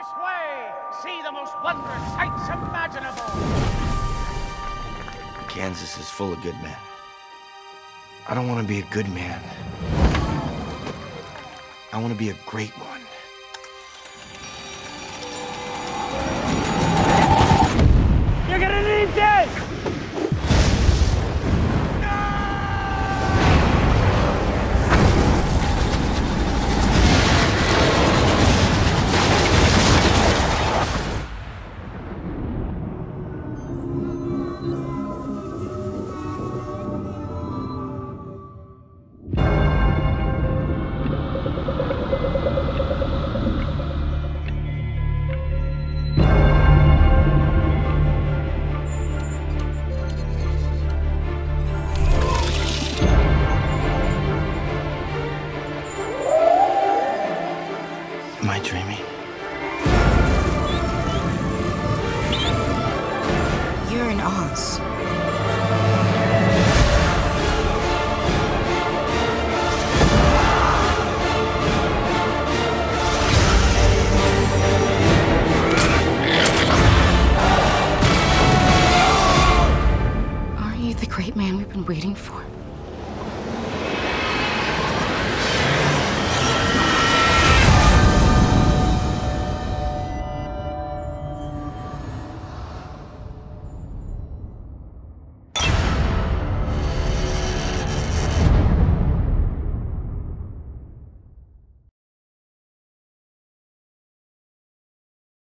this way! See the most wondrous sights imaginable! Kansas is full of good men. I don't want to be a good man. I want to be a great one. You're gonna need this! Am I dreaming? You're in Oz.